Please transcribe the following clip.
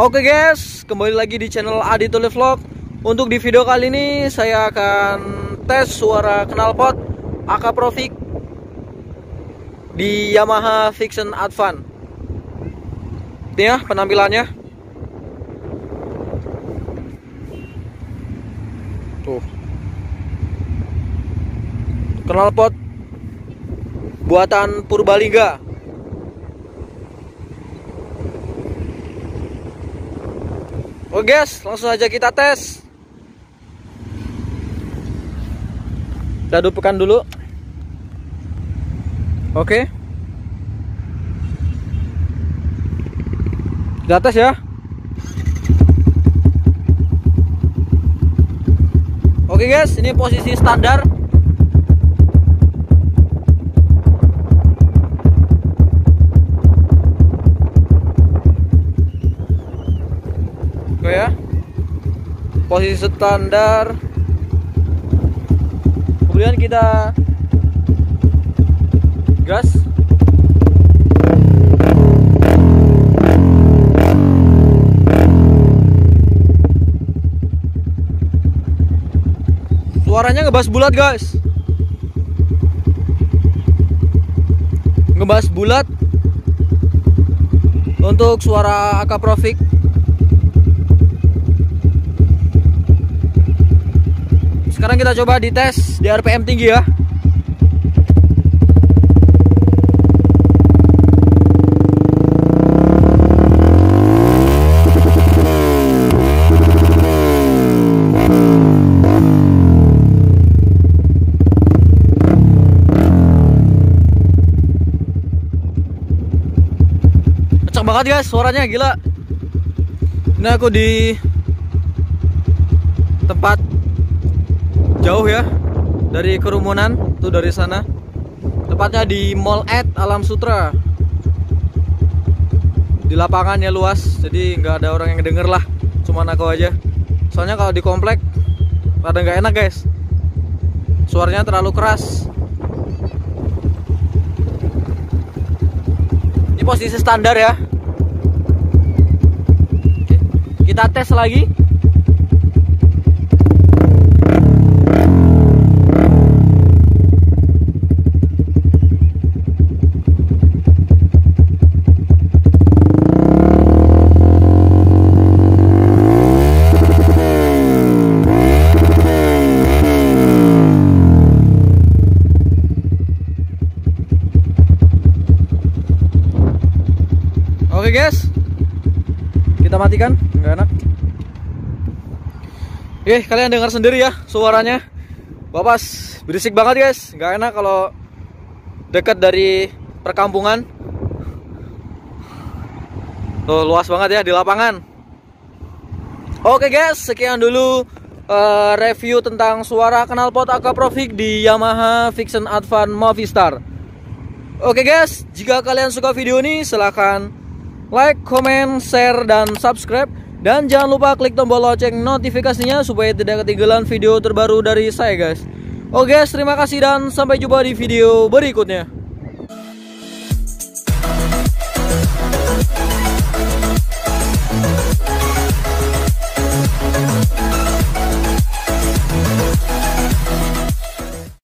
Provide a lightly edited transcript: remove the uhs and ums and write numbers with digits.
Oke guys, kembali lagi di channel Adi Tule Vlog. Untuk di video kali ini saya akan tes suara knalpot AK Provic di Yamaha Vixion Advance. Ini ya penampilannya. Tuh. Knalpot buatan Purbalingga. Oke guys, langsung aja kita tes. Kita hidupkan dulu. Oke. Kita tes ya. Oke guys, ini posisi standar. Oke ya, posisi standar. Kemudian kita gas. Suaranya ngebas bulat guys, ngebas bulat untuk suara AK Provic. Sekarang kita coba dites di RPM tinggi ya. Kencang banget guys suaranya, gila. Ini aku di tempat jauh ya dari kerumunan tuh, dari sana. Tepatnya di Mall Alam Sutra. Di lapangannya luas, jadi nggak ada orang yang denger lah, cuman aku aja. Soalnya kalau di komplek rada nggak enak guys, suaranya terlalu keras. Ini posisi standar ya. Oke, kita tes lagi. Oke guys, kita matikan, nggak enak. Oke, kalian dengar sendiri ya suaranya. Bapas, berisik banget guys, nggak enak kalau dekat dari perkampungan. Tuh luas banget ya di lapangan. Oke guys, sekian dulu review tentang suara knalpot AK Provic di Yamaha Vixion Advance Movistar. Oke guys, jika kalian suka video ini silahkan like, comment, share, dan subscribe. Dan jangan lupa klik tombol lonceng notifikasinya supaya tidak ketinggalan video terbaru dari saya guys. Oke guys, terima kasih dan sampai jumpa di video berikutnya.